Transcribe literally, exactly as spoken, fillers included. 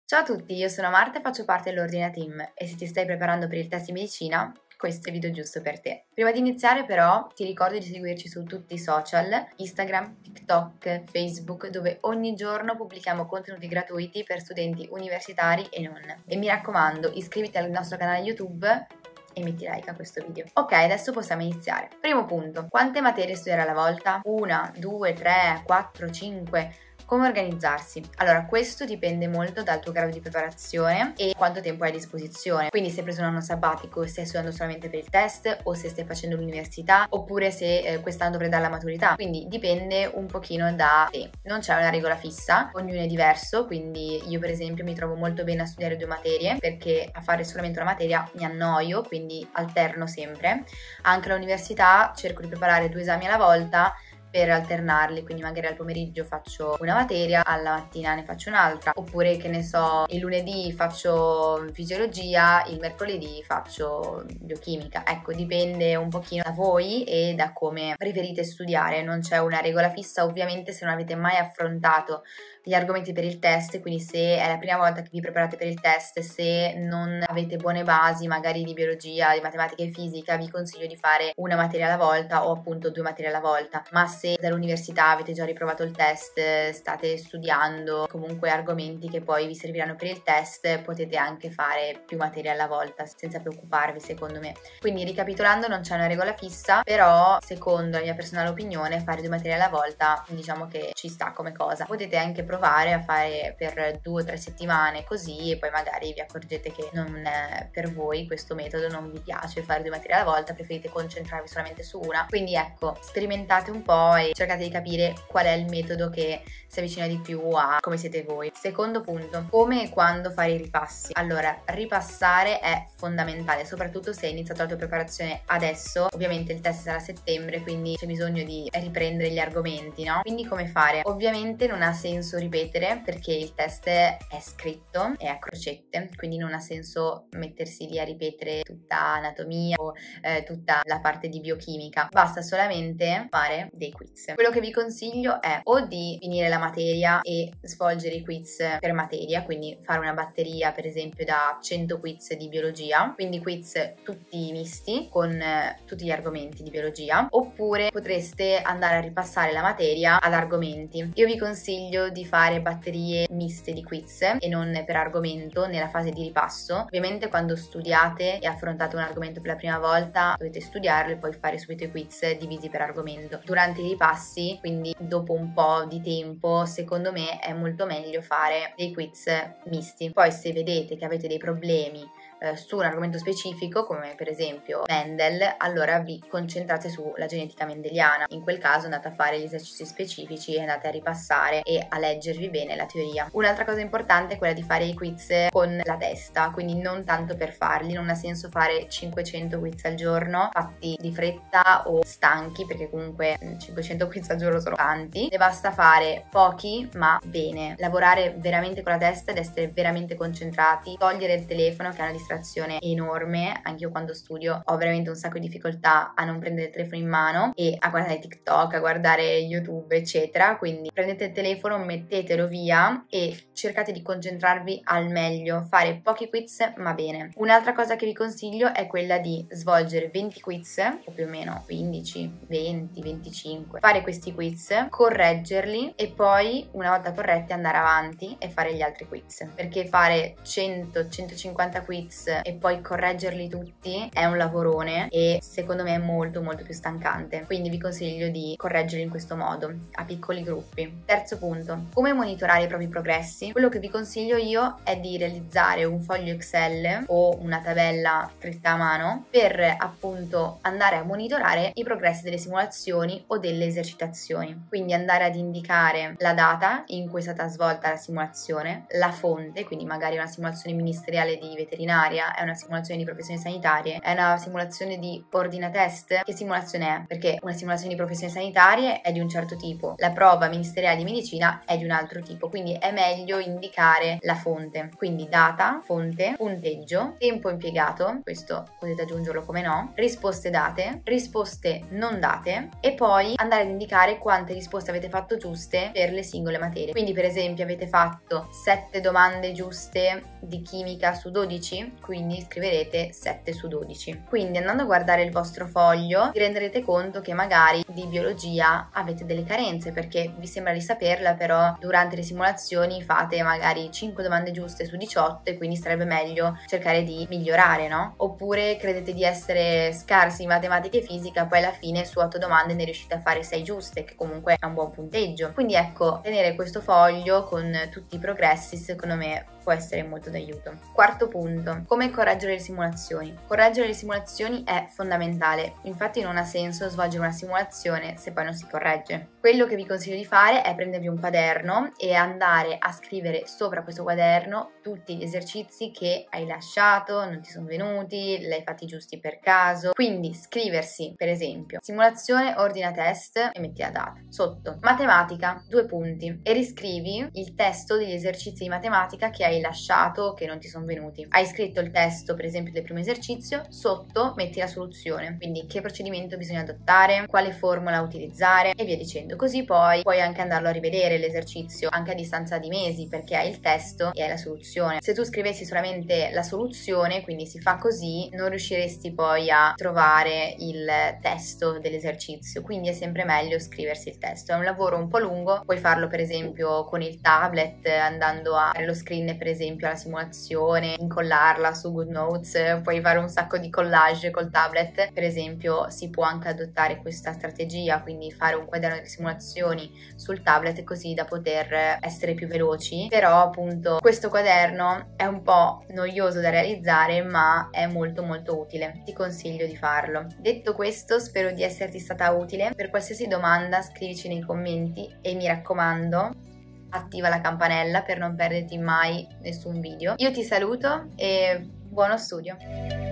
Ciao a tutti, io sono Marta e faccio parte dell'Ordine Team e se ti stai preparando per il test di medicina, questo è il video giusto per te. Prima di iniziare però ti ricordo di seguirci su tutti i social, Instagram, TikTok, Facebook, dove ogni giorno pubblichiamo contenuti gratuiti per studenti universitari e non. E mi raccomando, iscriviti al nostro canale YouTube e metti like a questo video. Ok, adesso possiamo iniziare. Primo punto, quante materie studiare alla volta? Una, due, tre, quattro, cinque... Come organizzarsi? Allora, questo dipende molto dal tuo grado di preparazione e quanto tempo hai a disposizione. Quindi se hai preso un anno sabbatico e stai studiando solamente per il test, o se stai facendo l'università, oppure se eh, quest'anno dovrai dare la maturità. Quindi dipende un pochino da te. Non c'è una regola fissa, ognuno è diverso, quindi io per esempio mi trovo molto bene a studiare due materie, perché a fare solamente una materia mi annoio, quindi alterno sempre. Anche all'università cerco di preparare due esami alla volta, per alternarli, quindi magari al pomeriggio faccio una materia, alla mattina ne faccio un'altra, oppure che ne so, il lunedì faccio fisiologia, il mercoledì faccio biochimica. Ecco, dipende un pochino da voi e da come preferite studiare, non c'è una regola fissa. Ovviamente se non avete mai affrontato gli argomenti per il test, quindi se è la prima volta che vi preparate per il test, se non avete buone basi magari di biologia, di matematica e fisica, vi consiglio di fare una materia alla volta o appunto due materie alla volta. Ma se dall'università avete già riprovato il test, state studiando comunque argomenti che poi vi serviranno per il test, potete anche fare più materie alla volta senza preoccuparvi, secondo me. Quindi ricapitolando, non c'è una regola fissa, però secondo la mia personale opinione fare due materie alla volta diciamo che ci sta come cosa. Potete anche provare a fare per due o tre settimane così e poi magari vi accorgete che non è per voi questo metodo, non vi piace fare due materie alla volta, preferite concentrarvi solamente su una. Quindi ecco, sperimentate un po' e cercate di capire qual è il metodo che si avvicina di più a come siete voi. Secondo punto, come e quando fare i ripassi. Allora, ripassare è fondamentale, soprattutto se hai iniziato la tua preparazione adesso. Ovviamente il test sarà a settembre, quindi c'è bisogno di riprendere gli argomenti, no? Quindi come fare? Ovviamente non ha senso ripetere perché il test è scritto, è a crocette, quindi non ha senso mettersi lì a ripetere tutta anatomia o eh, tutta la parte di biochimica. Basta solamente fare dei quiz. Quello che vi consiglio è o di finire la materia e svolgere i quiz per materia, quindi fare una batteria per esempio da cento quiz di biologia, quindi quiz tutti misti con eh, tutti gli argomenti di biologia, oppure potreste andare a ripassare la materia ad argomenti. Io vi consiglio di fare batterie miste di quiz e non per argomento nella fase di ripasso. Ovviamente quando studiate e affrontate un argomento per la prima volta dovete studiarlo e poi fare subito i quiz divisi per argomento. Durante i ripassi, quindi dopo un po' di tempo, secondo me è molto meglio fare dei quiz misti. Poi se vedete che avete dei problemi eh, su un argomento specifico, come per esempio Mendel, allora vi concentrate sulla genetica mendeliana. In quel caso andate a fare gli esercizi specifici e andate a ripassare e a leggervi bene la teoria. Un'altra cosa importante è quella di fare i quiz con la testa, quindi non tanto per farli. Non ha senso fare cinquecento quiz al giorno fatti di fretta o stanchi, perché comunque cinquecento quiz al giorno sono tanti. Ne basta fare pochi ma bene, lavorare veramente con la testa ed essere veramente concentrati, togliere il telefono che è una distrazione enorme. Anche io quando studio ho veramente un sacco di difficoltà a non prendere il telefono in mano e a guardare TikTok, a guardare YouTube eccetera, quindi prendete il telefono, mettetelo via e cercate di concentrarvi al meglio, fare pochi quiz ma bene. Un'altra cosa che vi consiglio è quella di svolgere venti quiz, o più o meno quindici, venti, venticinque, fare questi quiz, correggerli e poi una volta corretti andare avanti e fare gli altri quiz, perché fare cento centocinquanta quiz e poi correggerli tutti è un lavorone e secondo me è molto molto più stancante, quindi vi consiglio di correggerli in questo modo a piccoli gruppi. Terzo punto, come monitorare i propri progressi. Quello che vi consiglio io è di realizzare un foglio Excel o una tabella scritta a mano per appunto andare a monitorare i progressi delle simulazioni o delle esercitazioni, quindi andare ad indicare la data in cui è stata svolta la simulazione, la fonte, quindi magari una simulazione ministeriale di veterinaria sanitaria, è una simulazione di professioni sanitarie, è una simulazione di ordinatest. Che simulazione è? Perché una simulazione di professioni sanitarie è di un certo tipo, la prova ministeriale di medicina è di un altro tipo, quindi è meglio indicare la fonte. Quindi data, fonte, punteggio, tempo impiegato, questo potete aggiungerlo come no, risposte date, risposte non date e poi andare ad indicare quante risposte avete fatto giuste per le singole materie. Quindi per esempio avete fatto sette domande giuste di chimica su dodici, quindi scriverete sette su dodici. Quindi andando a guardare il vostro foglio vi renderete conto che magari di biologia avete delle carenze, perché vi sembra di saperla, però durante le simulazioni fate magari cinque domande giuste su diciotto e quindi sarebbe meglio cercare di migliorare, no? Oppure credete di essere scarsi in matematica e fisica, poi alla fine su otto domande ne riuscite a fare sei giuste, che comunque è un buon punteggio. Quindi ecco, tenere questo foglio con tutti i progressi secondo me può essere molto d'aiuto. Quarto punto, come correggere le simulazioni. Correggere le simulazioni è fondamentale, infatti non ha senso svolgere una simulazione se poi non si corregge. Quello che vi consiglio di fare è prendervi un quaderno e andare a scrivere sopra questo quaderno tutti gli esercizi che hai lasciato, non ti sono venuti, li hai fatti giusti per caso. Quindi scriversi, per esempio, simulazione ordina test e metti la data. Sotto, matematica, due punti, e riscrivi il testo degli esercizi di matematica che hai lasciato, che non ti sono venuti. Hai scritto il testo, per esempio, del primo esercizio, sotto metti la soluzione, quindi che procedimento bisogna adottare, quale formula utilizzare e via dicendo. Così poi puoi anche andarlo a rivedere l'esercizio anche a distanza di mesi, perché hai il testo e hai la soluzione. Se tu scrivessi solamente la soluzione, quindi si fa così, non riusciresti poi a trovare il testo dell'esercizio, quindi è sempre meglio scriversi il testo. È un lavoro un po' lungo, puoi farlo per esempio con il tablet, andando a fare lo screen per esempio alla simulazione, incollarla su GoodNotes, puoi fare un sacco di collage col tablet. Per esempio si può anche adottare questa strategia, quindi fare un quaderno di simulazioni sul tablet così da poter essere più veloci. Però appunto questo quaderno è un po' noioso da realizzare, ma è molto molto utile, ti consiglio di farlo. Detto questo, spero di esserti stata utile. Per qualsiasi domanda scrivici nei commenti e mi raccomando, attiva la campanella per non perderti mai nessun video. Io ti saluto e buono studio!